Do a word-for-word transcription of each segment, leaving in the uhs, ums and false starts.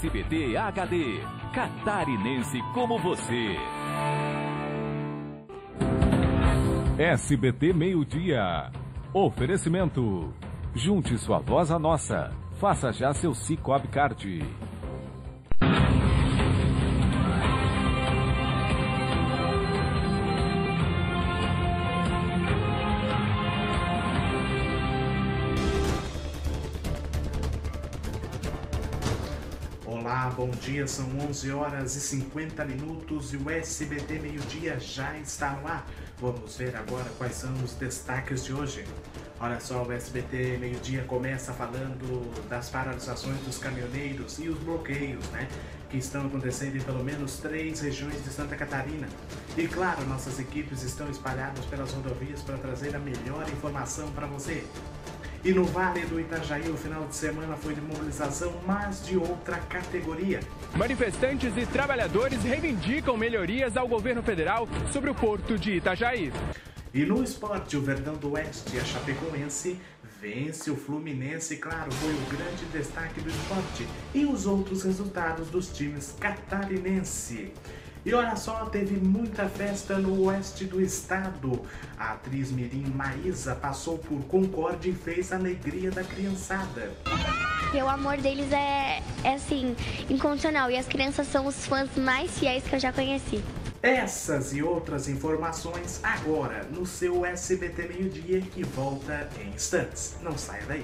S B T H D. Catarinense como você. S B T Meio-Dia. Oferecimento. Junte sua voz à nossa. Faça já seu Cicobi Card. Olá, bom dia, são onze horas e cinquenta minutos e o S B T Meio-Dia já está no ar. Vamos ver agora quais são os destaques de hoje. Olha só, o S B T Meio-Dia começa falando das paralisações dos caminhoneiros e os bloqueios, né, que estão acontecendo em pelo menos três regiões de Santa Catarina. E claro, nossas equipes estão espalhadas pelas rodovias para trazer a melhor informação para você. E no Vale do Itajaí, o final de semana foi de mobilização, mas de outra categoria. Manifestantes e trabalhadores reivindicam melhorias ao governo federal sobre o porto de Itajaí. E no esporte, o Verdão do Oeste, a Chapecoense, vence o Fluminense, claro, foi o grande destaque do esporte. E os outros resultados dos times catarinense. E olha só, teve muita festa no oeste do estado. A atriz mirim Maísa passou por Concórdia e fez a alegria da criançada. E o amor deles é, é assim, incondicional. E as crianças são os fãs mais fiéis que eu já conheci. Essas e outras informações agora no seu S B T Meio-Dia, que volta em instantes. Não saia daí.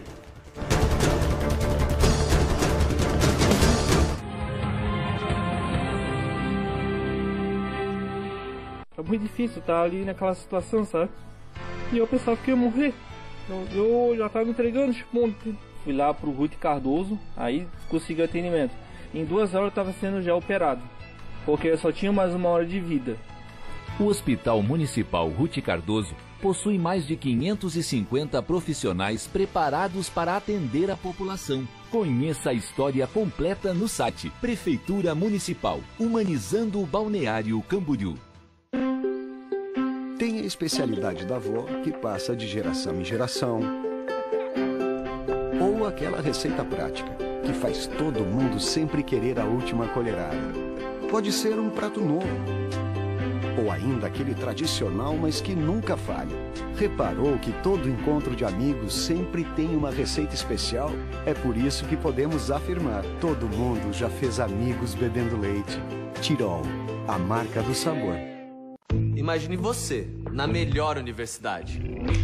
É muito difícil estar ali naquela situação, sabe? E eu pensava que ia morrer. Eu, eu já estava me entregando, tipo, fui lá pro Ruth Cardoso, aí consegui atendimento. Em duas horas eu estava sendo já operado, porque eu só tinha mais uma hora de vida. O Hospital Municipal Ruth Cardoso possui mais de quinhentos e cinquenta profissionais preparados para atender a população. Conheça a história completa no site Prefeitura Municipal, humanizando o Balneário Camboriú. Tem a especialidade da avó que passa de geração em geração. Ou aquela receita prática que faz todo mundo sempre querer a última colherada. Pode ser um prato novo. Ou ainda aquele tradicional, mas que nunca falha. Reparou que todo encontro de amigos sempre tem uma receita especial? É por isso que podemos afirmar: todo mundo já fez amigos bebendo leite. Tirol, a marca do sabor. Imagine você na melhor universidade.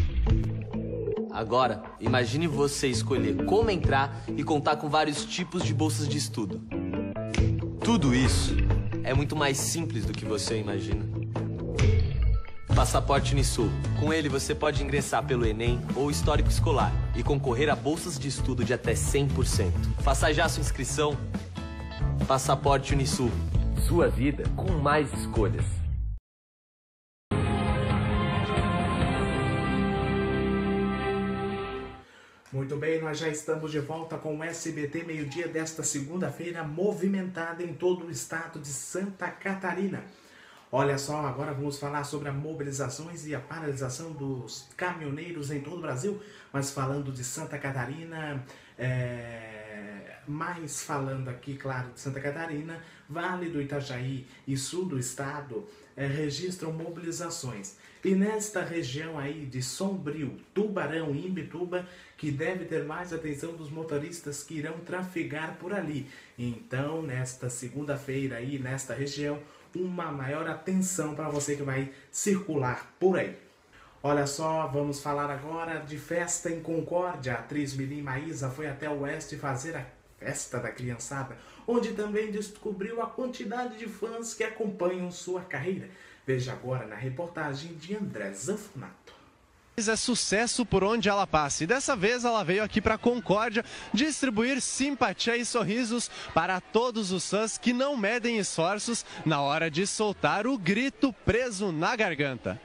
Agora, imagine você escolher como entrar e contar com vários tipos de bolsas de estudo. Tudo isso é muito mais simples do que você imagina. Passaporte Unisul. Com ele você pode ingressar pelo Enem ou Histórico Escolar e concorrer a bolsas de estudo de até cem por cento. Faça já sua inscrição. Passaporte Unisul. Sua vida com mais escolhas. Muito bem, nós já estamos de volta com o S B T Meio-Dia desta segunda-feira, movimentada em todo o estado de Santa Catarina. Olha só, agora vamos falar sobre as mobilizações e a paralisação dos caminhoneiros em todo o Brasil, mas falando de Santa Catarina, é... mais falando aqui, claro, de Santa Catarina, Vale do Itajaí e sul do estado é, registram mobilizações. E nesta região aí de Sombrio, Tubarão e Imbituba, que deve ter mais atenção dos motoristas que irão trafegar por ali. Então, nesta segunda-feira aí, nesta região, uma maior atenção para você que vai circular por aí. Olha só, vamos falar agora de festa em Concórdia. A atriz mirim Maísa foi até o oeste fazer a festa da criançada, onde também descobriu a quantidade de fãs que acompanham sua carreira. Veja agora na reportagem de André Zanfonato. É sucesso por onde ela passa e dessa vez ela veio aqui para Concórdia distribuir simpatia e sorrisos para todos os fãs que não medem esforços na hora de soltar o grito preso na garganta.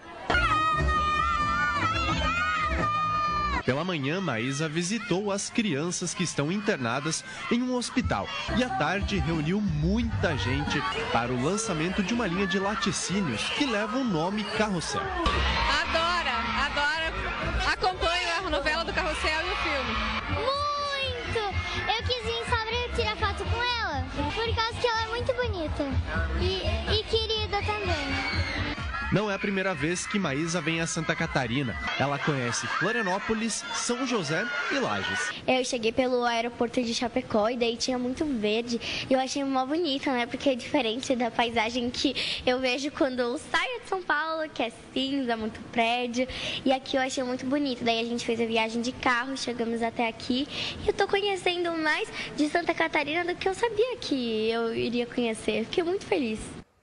Pela manhã, Maísa visitou as crianças que estão internadas em um hospital e à tarde reuniu muita gente para o lançamento de uma linha de laticínios que leva o nome Carrossel. Adora, adora, acompanho a novela do Carrossel e o filme. Muito! Eu quis vir só pra tirar foto com ela. bonita e, e querida também. Não é a primeira vez que Maísa vem a Santa Catarina. Ela conhece Florianópolis, São José e Lages. Eu cheguei pelo aeroporto de Chapecó e daí tinha muito verde. E eu achei mó bonito, né? Porque é diferente da paisagem que eu vejo quando eu saio de São Paulo, que é cinza, muito prédio. E aqui eu achei muito bonito. Daí a gente fez a viagem de carro, chegamos até aqui. E eu tô conhecendo mais de Santa Catarina do que eu sabia que eu iria conhecer. Fiquei muito feliz.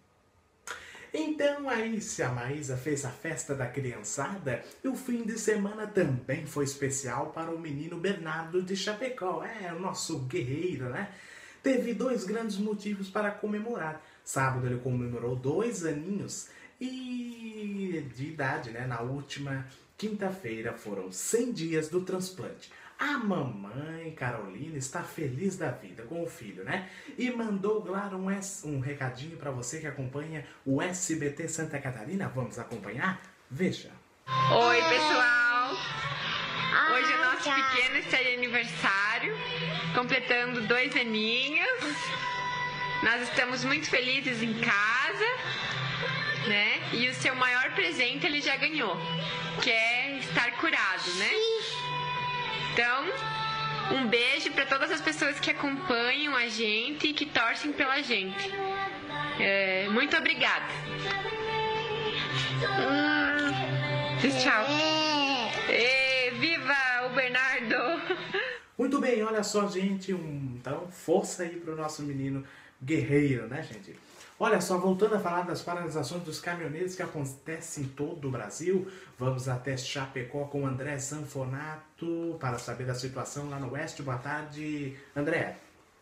Então aí, se a Maísa fez a festa da criançada, o fim de semana também foi especial para o menino Bernardo de Chapecó. É, o nosso guerreiro, né? Teve dois grandes motivos para comemorar. Sábado ele comemorou dois aninhos e de idade, né? Na última quinta-feira foram cem dias do transplante. A mamãe Carolina está feliz da vida com o filho, né? E mandou, claro, um, um recadinho para você que acompanha o S B T Santa Catarina. Vamos acompanhar? Veja. Oi, pessoal! Hoje o nosso pequeno está de aniversário, completando dois aninhos. Nós estamos muito felizes em casa, né? E o seu maior presente ele já ganhou, que é estar curado, né? Então, um beijo para todas as pessoas que acompanham a gente e que torcem pela gente. É, muito obrigada. Tchau. E viva o Bernardo! Muito bem, olha só, gente. Um, então, força aí pro nosso menino guerreiro, né, gente? Olha só, voltando a falar das paralisações dos caminhoneiros que acontecem em todo o Brasil, vamos até Chapecó com o André Zanfonato para saber da situação lá no oeste. Boa tarde, André.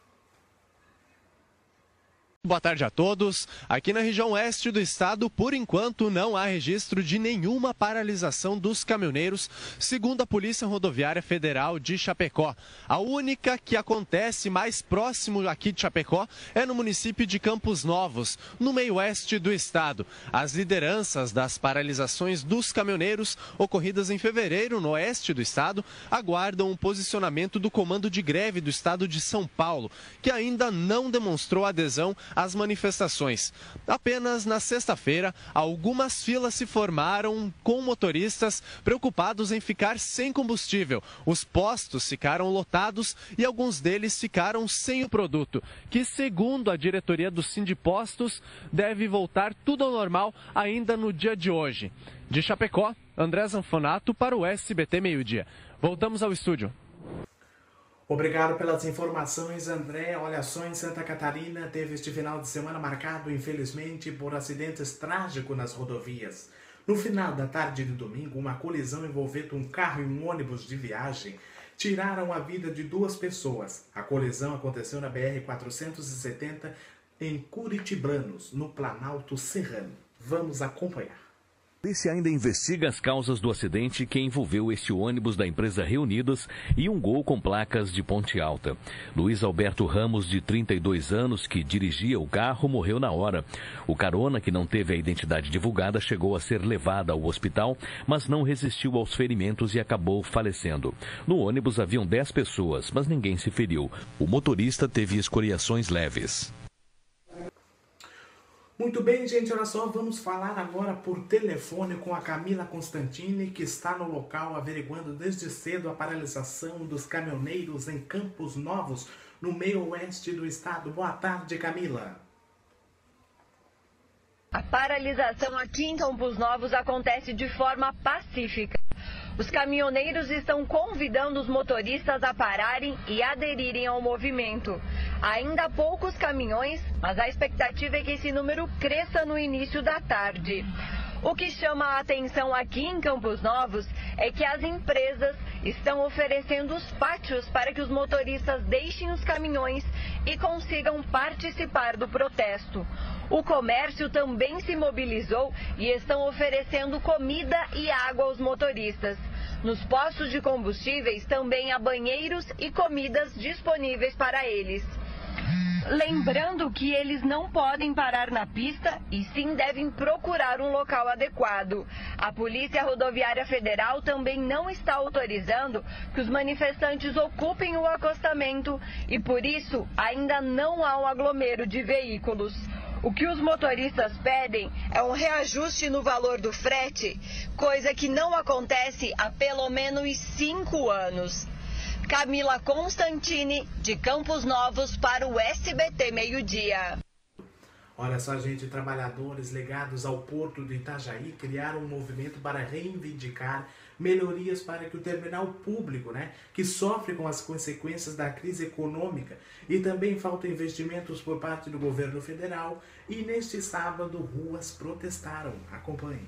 Boa tarde a todos. Aqui na região oeste do estado, por enquanto, não há registro de nenhuma paralisação dos caminhoneiros, segundo a Polícia Rodoviária Federal de Chapecó. A única que acontece mais próximo aqui de Chapecó é no município de Campos Novos, no meio oeste do estado. As lideranças das paralisações dos caminhoneiros, ocorridas em fevereiro no oeste do estado, aguardam o posicionamento do Comando de Greve do estado de São Paulo, que ainda não demonstrou adesão as manifestações. Apenas na sexta-feira, algumas filas se formaram com motoristas preocupados em ficar sem combustível. Os postos ficaram lotados e alguns deles ficaram sem o produto, que, segundo a diretoria do Sindipostos, deve voltar tudo ao normal ainda no dia de hoje. De Chapecó, André Zanfonato para o S B T Meio-Dia. Voltamos ao estúdio. Obrigado pelas informações, André. Olha só, em Santa Catarina teve este final de semana marcado, infelizmente, por acidentes trágicos nas rodovias. No final da tarde de domingo, uma colisão envolvendo um carro e um ônibus de viagem tiraram a vida de duas pessoas. A colisão aconteceu na B R quatrocentos e setenta em Curitibanos, no Planalto Serrano. Vamos acompanhar. A polícia ainda investiga as causas do acidente que envolveu este ônibus da empresa Reunidas e um Gol com placas de Ponte Alta. Luiz Alberto Ramos, de trinta e dois anos, que dirigia o carro, morreu na hora. O carona, que não teve a identidade divulgada, chegou a ser levado ao hospital, mas não resistiu aos ferimentos e acabou falecendo. No ônibus haviam dez pessoas, mas ninguém se feriu. O motorista teve escoriações leves. Muito bem, gente, olha só, vamos falar agora por telefone com a Camila Constantini, que está no local averiguando desde cedo a paralisação dos caminhoneiros em Campos Novos, no meio oeste do estado. Boa tarde, Camila. A paralisação aqui em Campos Novos acontece de forma pacífica. Os caminhoneiros estão convidando os motoristas a pararem e aderirem ao movimento. Ainda há poucos caminhões, mas a expectativa é que esse número cresça no início da tarde. O que chama a atenção aqui em Campos Novos é que as empresas estão oferecendo os pátios para que os motoristas deixem os caminhões e consigam participar do protesto. O comércio também se mobilizou e estão oferecendo comida e água aos motoristas. Nos postos de combustíveis também há banheiros e comidas disponíveis para eles. Lembrando que eles não podem parar na pista e sim devem procurar um local adequado. A Polícia Rodoviária Federal também não está autorizando que os manifestantes ocupem o acostamento e, por isso, ainda não há um aglomero de veículos. O que os motoristas pedem é um reajuste no valor do frete, coisa que não acontece há pelo menos cinco anos. Camila Constantini, de Campos Novos, para o S B T Meio-Dia. Olha só, gente, trabalhadores ligados ao Porto de Itajaí criaram um movimento para reivindicar melhorias para que o terminal público, né, que sofre com as consequências da crise econômica, e também faltam investimentos por parte do governo federal, e neste sábado ruas protestaram. Acompanhem.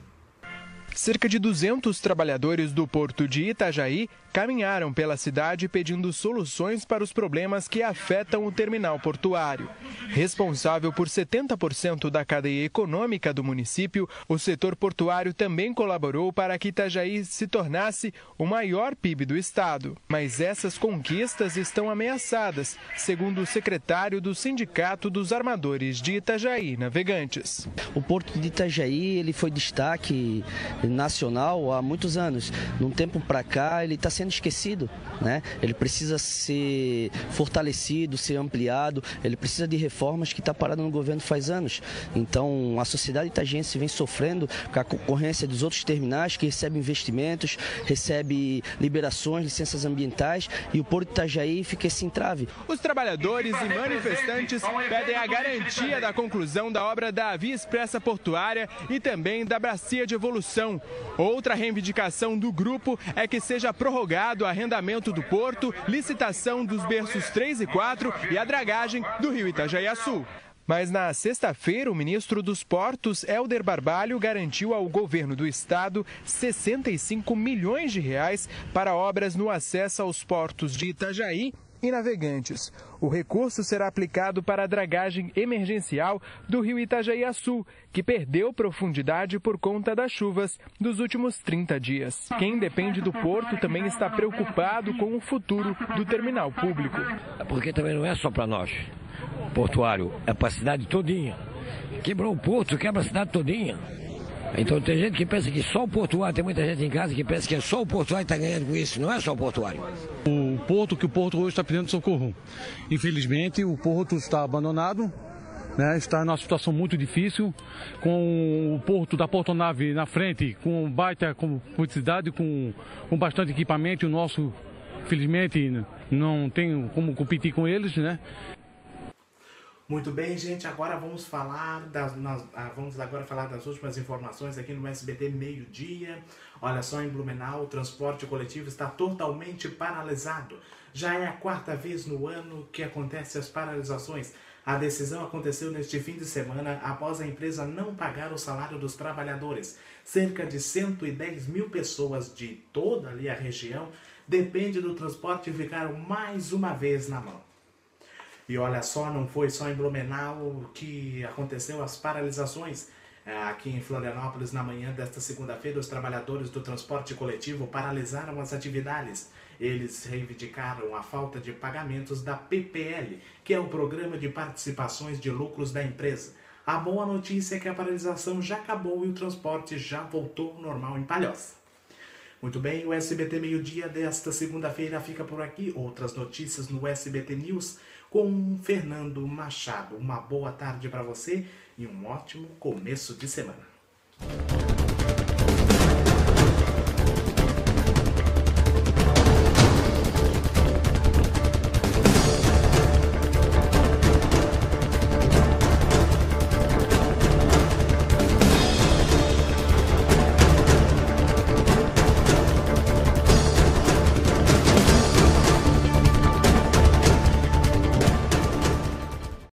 Cerca de duzentos trabalhadores do Porto de Itajaí caminharam pela cidade pedindo soluções para os problemas que afetam o terminal portuário. Responsável por setenta por cento da cadeia econômica do município, o setor portuário também colaborou para que Itajaí se tornasse o maior P I B do estado. Mas essas conquistas estão ameaçadas, segundo o secretário do Sindicato dos Armadores de Itajaí Navegantes. O Porto de Itajaí ele foi destaque nacional há muitos anos. Num tempo para cá ele está sendo esquecido, né? Ele precisa ser fortalecido, ser ampliado, ele precisa de reformas que está parado no governo faz anos. Então a sociedade itajaense vem sofrendo com a concorrência dos outros terminais que recebem investimentos, recebe liberações, licenças ambientais, e o Porto de Itajaí fica esse entrave. Os trabalhadores e manifestantes pedem a garantia da conclusão da obra da Via Expressa Portuária e também da Bacia de Evolução. Outra reivindicação do grupo é que seja prorrogado o arrendamento do porto, licitação dos berços três e quatro e a dragagem do rio Itajaiaçu. Mas na sexta-feira, o ministro dos Portos, Helder Barbalho, garantiu ao governo do estado sessenta e cinco milhões de reais para obras no acesso aos portos de Itajaí e Navegantes. O recurso será aplicado para a dragagem emergencial do rio Itajaiaçu, que perdeu profundidade por conta das chuvas dos últimos trinta dias. Quem depende do porto também está preocupado com o futuro do terminal público. Porque também não é só para nós, portuário, é para a cidade todinha. Quebrou o porto, quebra a cidade todinha. Então tem gente que pensa que só o portuário, tem muita gente em casa que pensa que é só o portuário que está ganhando com isso, não é só o portuário. O porto, que o porto hoje está pedindo socorro. Infelizmente o porto está abandonado, né, está numa situação muito difícil, com o porto da portonave na frente, com baita publicidade, com, com bastante equipamento, e o nosso, infelizmente, não tem como competir com eles, né? Muito bem, gente, agora vamos falar das, nós, ah, vamos agora falar das últimas informações aqui no S B T Meio-Dia. Olha só, em Blumenau, o transporte coletivo está totalmente paralisado. Já é a quarta vez no ano que acontecem as paralisações. A decisão aconteceu neste fim de semana após a empresa não pagar o salário dos trabalhadores. Cerca de cento e dez mil pessoas de toda ali a região dependem do transporte e ficaram mais uma vez na mão. E olha só, não foi só em Blumenau que aconteceu as paralisações. Aqui em Florianópolis, na manhã desta segunda-feira, os trabalhadores do transporte coletivo paralisaram as atividades. Eles reivindicaram a falta de pagamentos da P P L, que é o Programa de Participações de Lucros da empresa. A boa notícia é que a paralisação já acabou e o transporte já voltou ao normal em Palhoça. Muito bem, o S B T Meio-Dia desta segunda-feira fica por aqui. Outras notícias no S B T News com Fernando Machado. Uma boa tarde para você e um ótimo começo de semana.